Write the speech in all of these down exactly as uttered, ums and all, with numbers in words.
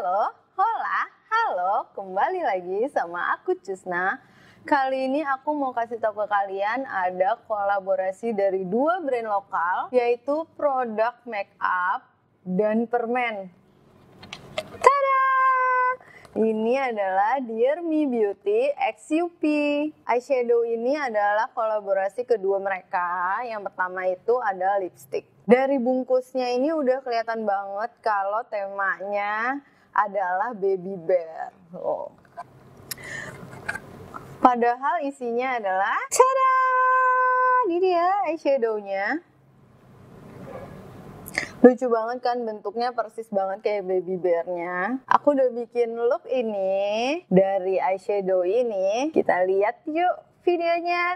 Halo, hola, halo, kembali lagi sama aku Cusna. Kali ini aku mau kasih tahu ke kalian ada kolaborasi dari dua brand lokal, yaitu produk make up dan permen. Tada! Ini adalah Dear Me Beauty X U P. Eyeshadow ini adalah kolaborasi kedua mereka. Yang pertama itu ada lipstick. Dari bungkusnya ini udah kelihatan banget kalau temanya adalah baby bear. Oh. Padahal isinya adalah, tada! Ini dia eyeshadownya. Lucu banget kan, bentuknya persis banget kayak baby bear-nya. Aku udah bikin look ini dari eyeshadow ini. Kita lihat yuk videonya.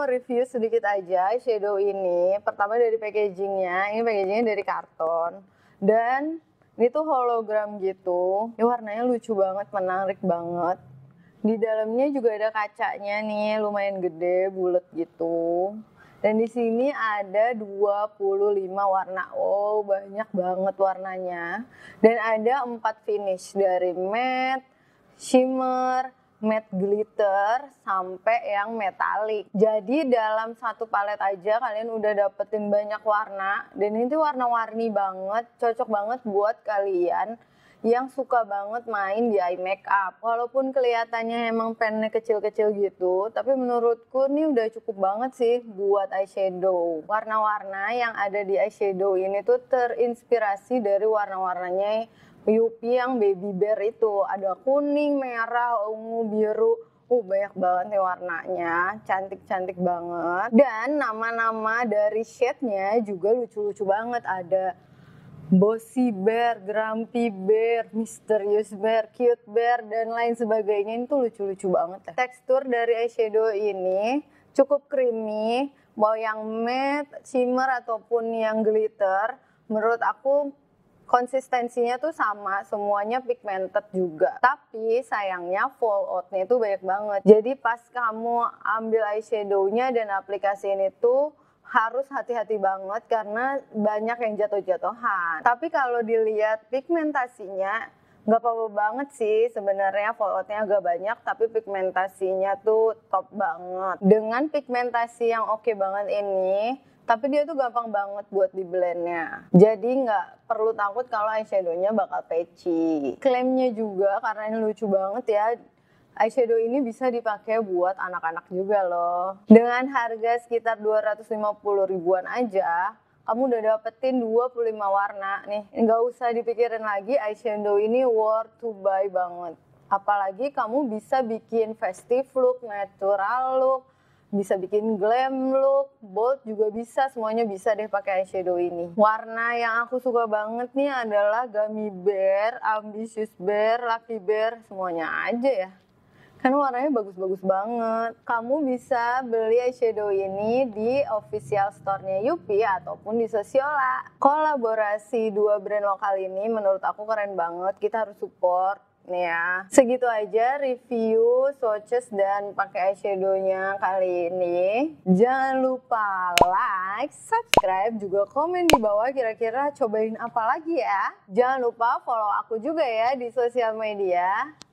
review sedikit aja eyeshadow ini. Pertama dari packagingnya, ini packagingnya dari karton. Dan ini tuh hologram gitu. Ini warnanya lucu banget, menarik banget. Di dalamnya juga ada kacanya nih, lumayan gede, bulat gitu. Dan di sini ada dua puluh lima warna. Oh, banyak banget warnanya. Dan ada empat finish dari matte, shimmer, matte glitter, sampai yang metalik. Jadi dalam satu palet aja kalian udah dapetin banyak warna. Dan ini tuh warna-warni banget, cocok banget buat kalian yang suka banget main di eye makeup. Walaupun kelihatannya emang pennya kecil-kecil gitu, tapi menurutku ini udah cukup banget sih buat eyeshadow. Warna-warna yang ada di eyeshadow ini tuh terinspirasi dari warna-warnanya Yupi yang baby bear itu. Ada kuning, merah, ungu, biru. Uh, banyak banget nih warnanya, cantik-cantik banget. Dan nama-nama dari shade-nya juga lucu-lucu banget. Ada Bossy Bear, Grumpy Bear, Mysterious Bear, Cute Bear, dan lain sebagainya. Itu lucu-lucu banget ya. Tekstur dari eyeshadow ini cukup creamy, mau yang matte, shimmer, ataupun yang glitter. Menurut aku konsistensinya tuh sama, semuanya pigmented juga. Tapi sayangnya fallout-nya itu banyak banget. Jadi pas kamu ambil eyeshadow-nya dan aplikasiin itu, harus hati-hati banget karena banyak yang jatuh-jatuhan. Tapi kalau dilihat pigmentasinya nggak apa-apa banget sih sebenarnya, falloutnya agak banyak tapi pigmentasinya tuh top banget. Dengan pigmentasi yang oke banget ini, tapi dia tuh gampang banget buat di blendnya. Jadi nggak perlu takut kalau eyeshadownya bakal patchy. Klaimnya juga karena ini lucu banget ya, eyeshadow ini bisa dipakai buat anak-anak juga loh. Dengan harga sekitar dua ratus lima puluh ribuan aja, kamu udah dapetin dua puluh lima warna nih. Nggak usah dipikirin lagi, eyeshadow ini worth to buy banget. Apalagi kamu bisa bikin festive look, natural look, bisa bikin glam look, bold juga bisa, semuanya bisa deh pakai eyeshadow ini. Warna yang aku suka banget nih adalah Gummy Bear, Ambitious Bear, Lucky Bear, semuanya aja ya. Kan warnanya bagus-bagus banget. Kamu bisa beli eyeshadow ini di official store-nya Yupi ataupun di Sosiola. Kolaborasi dua brand lokal ini menurut aku keren banget. Kita harus support nih ya. Segitu aja review swatches dan pakai eyeshadow-nya kali ini. Jangan lupa like, subscribe, juga komen di bawah kira-kira cobain apa lagi ya. Jangan lupa follow aku juga ya di sosial media.